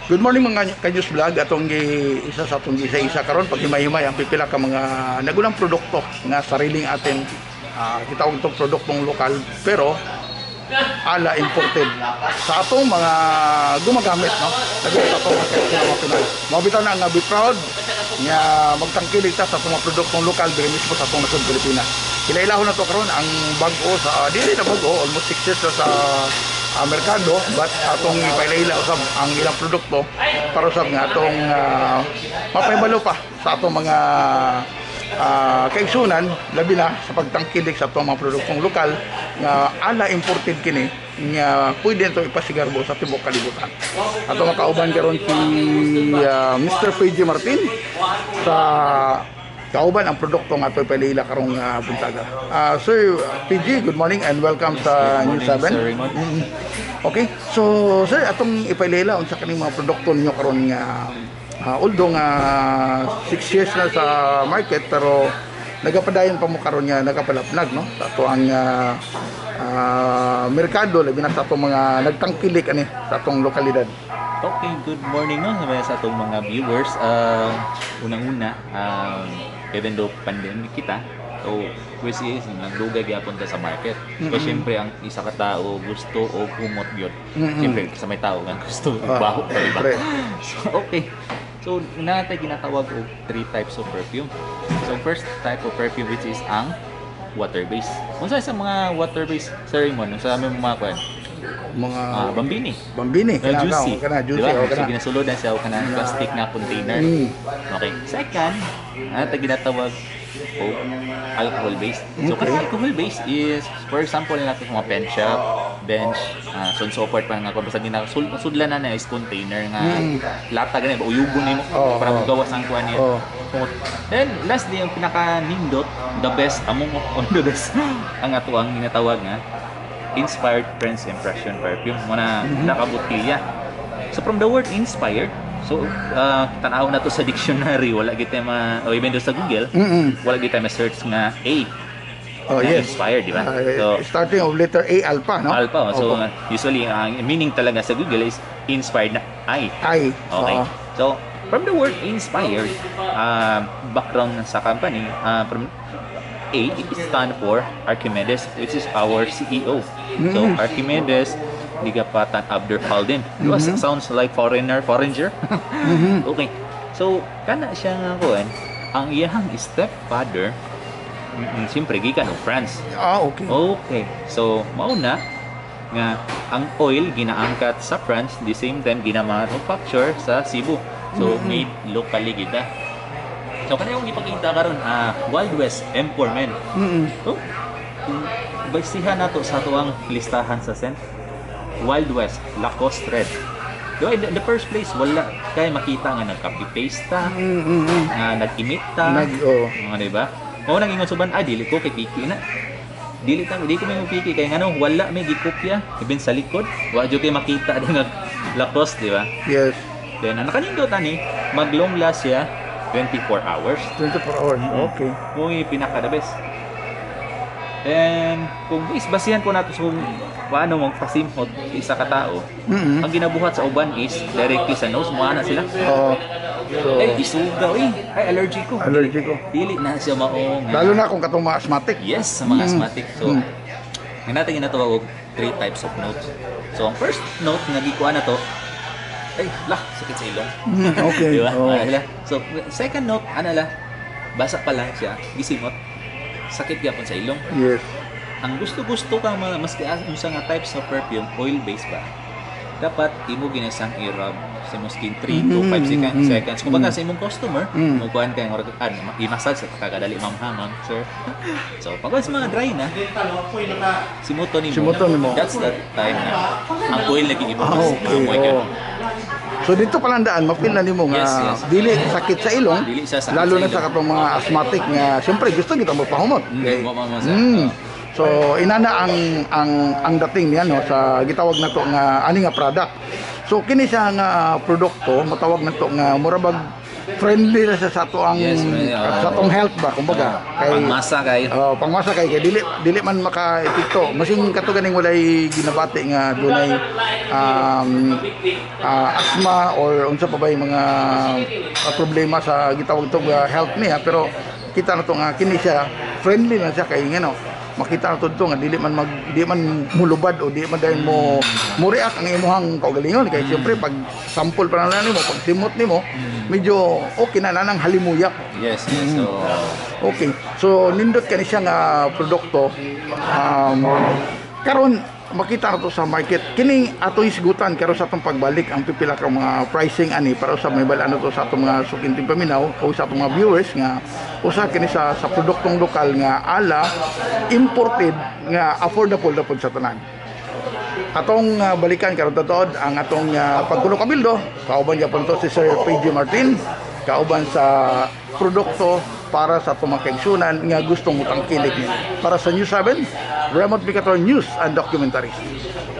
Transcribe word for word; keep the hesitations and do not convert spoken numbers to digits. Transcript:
Good morning mga Kanyus Vlog. Atong gi isa sa atong isa-isa karon paghimay-himay ang pipila ka mga nagulang produkto nga sariling atin uh, kita og tong produktong lokal pero ala imported sa atong mga gumagamit no. Daghan sa atong mga Pinoy. Mabitaw na nga be proud nga magtangkilig ta sa atong mga produktong lokal diri mismo sa atong nasod Pilipinas. Ilailahon na to karon ang bag-o sa dili na bag-o almost six years na sa Uh, merkado, but atong ipailaila usab ang ilang produkto para usab nga atong uh, mapaybalo pa sa atong mga uh, kaigsunan labi na sa pagtangkilik sa atong mga produktong lokal nga ala imported kini nga pwede ito ipasigarbo sa tibok kalibutan. Ato makauban karon si uh, Mister P J Martin sa kauban ang produkto nga ito ipailaila karong uh, buntaga. Uh, Sir P J, good morning and welcome sa News seven. Mm-hmm. Okay, so sir, atong ipailaila unsa kaning mga produkto ninyo karon nga uh, although nga six years na sa market pero nagapadayon pa mo karon nga nagapalapnag no sa ato ang uh, uh, merkado labi na sa atong mga nagtangkilik ani sa atong lokalidad. Okay, good morning no sa atong mga viewers. Uh, unang-una, um, even though pandemic kita, so which is nagdugay gyapon ta sa market. Mm-hmm. Kasi syempre ang isa ka tao gusto o humot gyud. Mm-hmm. Syempre sa may tao nga gusto uh, baho pa diba? So okay. So natay ginatawag og three types of perfume. So first type of perfume which is ang water based. Unsa sa mga water based ceremony sa among mga kwan? Mga ah, bambini. Bambini kana juicy. Kana juicy diba? o kana. So ginasulod na siya o kana plastic na container. Mm. Okay. Second, natay ginatawag o alcohol based. So okay. Kasi alcohol based is for example natin mga pen shop, bench, uh, so so forth pa nga kung basta gina sudlan na na is container nga mm. lata gani ba uyugon nimo oh, para oh. Magawas ang kuan niya. Oh. Then lastly yung pinaka nindot, the best among on the best ang ato ang ginatawag nga inspired First Impression perfume muna mm-hmm. nakabotilya. So from the word inspired, so uh, tanaw na to sa dictionary, wala gid tayo ma o even do sa Google, mm-hmm. wala gid tayo ma-search nga A. Oh yes, inspired, di ba? Uh, so starting of letter A, alpha, no? Alpha. So okay. uh, usually ang uh, meaning talaga sa Google is inspired na I. I. Okay. Uh-huh. So from the word inspired, uh, background sa company, uh, from A, it stands for Archimedes, which is our C E O. Mm-hmm. So Archimedes, di ka patan Abdur Khaldin. Mm-hmm. Sounds like foreigner, foreigner. Mm-hmm. Okay. So kana siya nga kuan, ang iyang stepfather, mm, siyempre gikan og France. Ah, okay. Okay. So mao na nga ang oil ginaangkat sa France, the same time gina-manufacture sa Cebu. So mm-hmm. made locally gid. So kanang ipakita karon ah Wild West M four Men. Mm-hmm. So kung basihan nato sa tuang listahan sa scent, Wild West Lacoste Red. Do in the first place wala kay makita nga nag-copy paste ta, mm-hmm. nga nag-imita, nag oh. Mga di ba? Mao nang ingon suban ah dili ko kay piki na. Dili ta di ko may piki kay ngano wala may gikopya even sa likod. Wa jud kay makita nga Lacoste, di ba? Yes. Then ang kanindot ani mag-long last siya twenty-four hours. twenty-four hours. Mm-hmm. Okay. Kung pinaka the best. And kung is basihan ko nato kung paano magpasimhot isa ka tao, mm-hmm. ang ginabuhat sa uban is directly sa nose mo ana sila. Oo. Uh, so, eh isugaw eh. Ay allergic ko. Allergic ko. Dili na siya mao. Lalo na kung katong mga asthmatic. Yes, sa mga mm-hmm. asthmatic. So mm-hmm. natin ginatawag og three types of notes. So ang first note nga gikuha na to ay, lah, sakit sa ilong. Okay. Diba? Oh. Uh, so, second note, ano la, basa pa lang siya, gisimot, sakit yapon sa ilong. Yes. Ang gusto-gusto kang mga, maski ang nga types of perfume, oil-based ba? Dapat, imo ginasang i-rub sa imong skin three to five mm-hmm. seconds. Kung baga sa imong customer, mm-hmm. mukuhan kayo, ano, i-massage sa kakadali, ma'am ha, ma'am, sir. So, pag sa mga dry na, simuto ni mo, mo. That's the time na ang oil lagi ibo. Ah, okay. Oh. So dito palang daan, mapil na nimo nga yes, yes. Dili sakit sa ilong, dili sakit lalo sa na sa katong mga asthmatic nga siyempre gusto kita magpahumot. Okay. Mm. So inana ang ang ang dating niya no sa gitawag nato nga ani nga product. So kini siya nga produkto matawag nato nga murabag friendly na sa sato ang Yes, may, uh, sa atong health ba kumbaga kay Pangmasa kay. oh, pangmasa kay kay dili dili man maka-epekto masing kato ganing walay ginabati nga dunay um, uh, asthma or unsa pa bay mga uh, problema sa gitawag tong uh, health niya pero kita na to nga kini siya friendly na siya kay ngano makita na to dito nga dili man mag di man mulubad o di man dayon mo mo react ang imuhang kaugalingon kay siyempre pag sample pa na nimo pag simot nimo medyo okay na nanang halimuyak. Yes, yes. So, Okay. So nindot kani siya nga produkto um karon makita na to sa market kini ato isgutan karon sa atong pagbalik ang pipila ka mga pricing ani para sa may balano to sa atong mga sukinting paminaw o sa atong mga viewers nga usa kini sa sa produktong lokal nga ala imported nga affordable na pud sa tanan. Atong uh, balikan karon totod ang atong uh, pagkulo kabildo kauban gyapon to si Sir P J Martin kauban sa produkto para sa atong mga kaigsunan nga gustong utang kilig niya. Para sa News seven, Raymond Picator News and Documentaries.